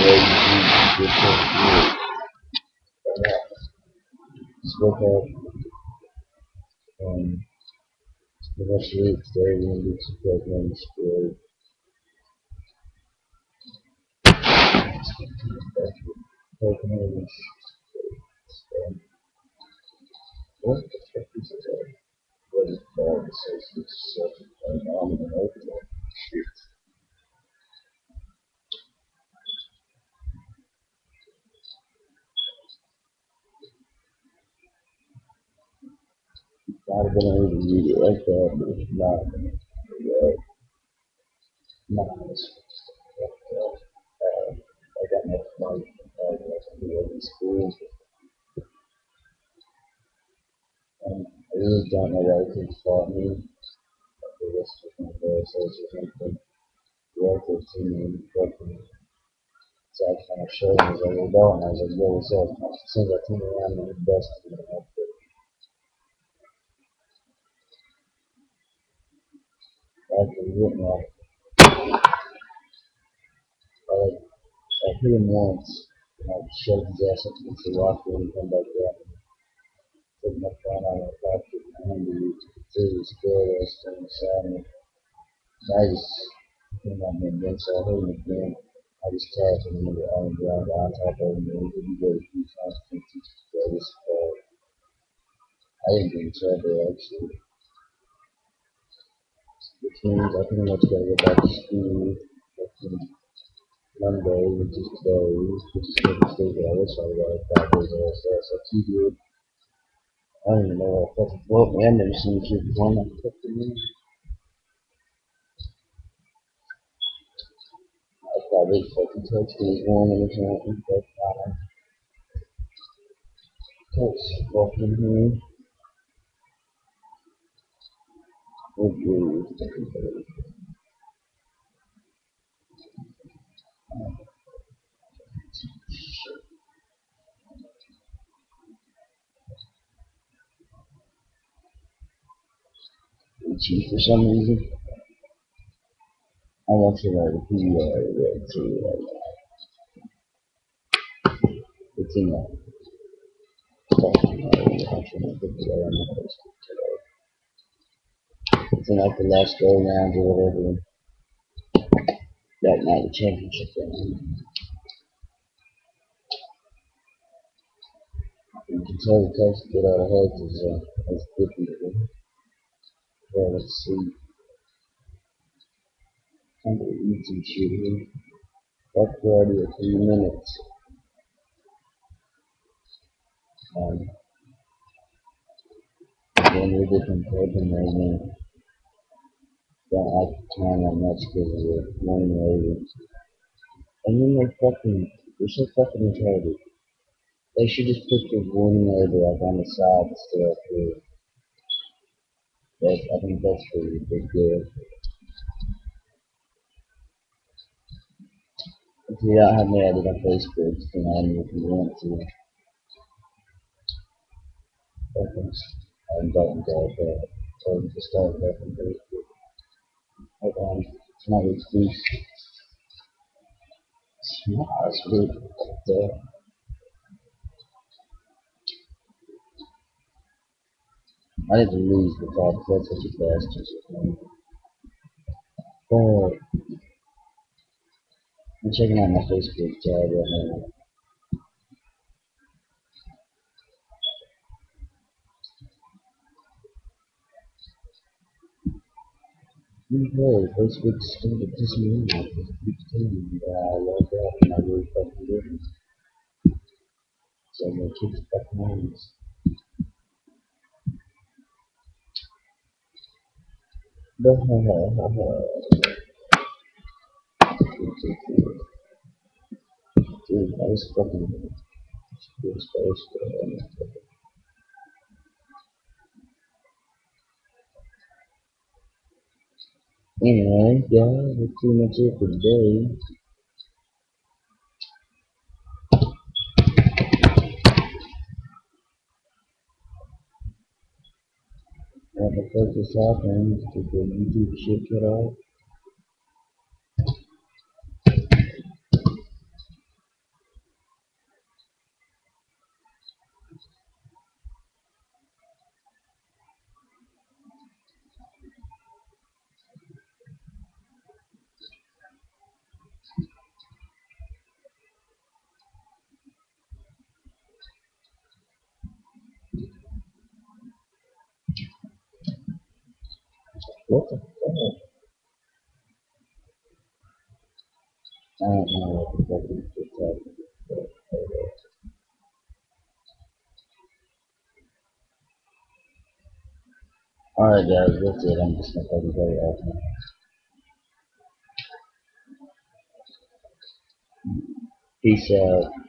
Just woke up, the rest of the week today, we're going to do some programming school. Programming. What the fuck is that? What is that? It says it's phenomenal. Shit. I'd have been able to read it like that, but it's not. Nice. I got my flight. I went to school. I really don't know why they fought me. The rest of my day, so it's something relative to me and broken. So I kind of showed him as I was going. I was like, yo, what's up? As soon as I turned around, and the best of me. After he hit me, I hit him once, and I shoved his ass up against the locker and come back down. Took my phone out of my pocket and handed it to his girl ass on the side of me. I just came out me again, so I hit him again. I just tapped him on the ground on top of him, and he didn't get a few times to teach his greatest ball. I didn't get in trouble, actually. Which means I pretty much gotta go back to school. Monday, which is today, which is super stupid. I wish I would have 5 days of SS. I keep it. I don't even know what I fucking float, man. I've never seen a kid perform that fucking thing. I probably fucking touched his woman or something. But touch fucking him. Itchy for some reason. I want to know who you are too right now. It's in that. It's in like the last go round or whatever. That night, the championship game. You can tell the coach to get out of head is different. Well, let's see. Kind of easy shooting. That's already a few minutes. Then we different program right now. Don't like the time that much because of the morning later. And then they're so fucking retarded. They should just put the warning label like on the side instead of here. I think that's pretty good. If you don't have me added on Facebook, you can add me if you want to. I don't go there. So just start there from Facebook. Hold on. It's not exclusive. It's good. I need to lose the top. That's such a bastard. But I'm checking out my Facebook tab right now. No, Facebook's still pissing me off. It keeps telling me that I log out and I really fucking didn't. So I'm gonna keep the fucking honest. Dude, I was fucking good space. Anyway, yeah, that's pretty much it for today. What the fuck just happened? Did the YouTube shit cut off? What the fuck? I don't know what the fuck is this happening. Alright guys, that's it. I'm just gonna fucking play it off now. Peace out.